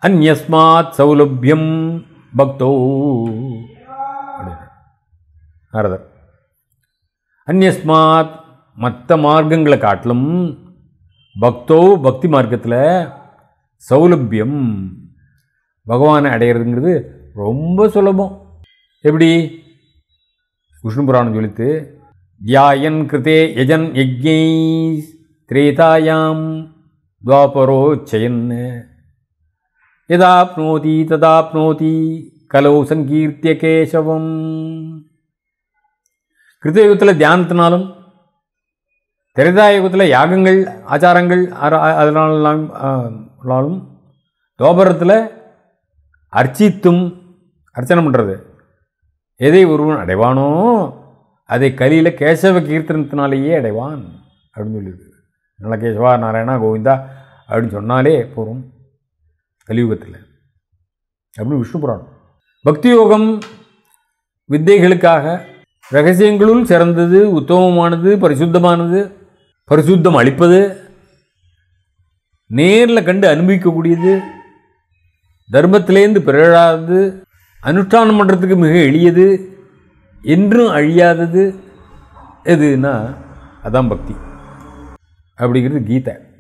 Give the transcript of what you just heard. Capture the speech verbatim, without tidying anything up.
அந்யஸ்மாத் சௌலபியம் பக்தோ நாரதர். அந்யஸ்மாத் மற்ற மார்க்கங்களை காட்டிலும் பக்தோ பக்தி மார்க்கத்தில் சௌலபியம் பகவானை அடையிறதுங்கிறது ரொம்ப சுலபம். எப்படி? விஷ்ணு புராணம் சொல்லித்து தியாயன் கிருதே யஜன் யஜ்ஞை திரேதாயாம் துவாபரோச்சயன் யதாப்னோதி ததாப்னோதி கலோ சங்கீர்த்திய கேசவம். கிருத்தயுகத்தில் தியானத்தினாலும் திரேதாயுகத்தில் யாகங்கள் ஆச்சாரங்கள் அதனாலும் துவாபரத்தில் அர்ச்சித்தும் அர்ச்சனை பண்ணுறது எதை ஒருவன் அடைவானோ அதை கலியில் கேசவ கீர்த்தனத்தினாலேயே அடைவான் அப்படின்னு சொல்லியிருக்கு. நல்ல கேசவா நாராயணா கோவிந்தா அப்படின்னு சொன்னாலே போகிறோம் கலியுகத்தில் அப்படின்னு விஷ்ணு புராணம். பக்தி யோகம் வித்தைகளுக்காக ரகசியங்களுள் சிறந்தது, உத்தமமானது, பரிசுத்தமானது, பரிசுத்தம் அளிப்பது, நேரில் கண்டு அனுபவிக்கக்கூடியது, தர்மத்திலேருந்து பிறழாதது, அனுஷ்டானம் பண்ணுறதுக்கு மிக எளியது, என்றும் அழியாதது எதுன்னா அதான் பக்தி அப்படிங்கிறது கீதை.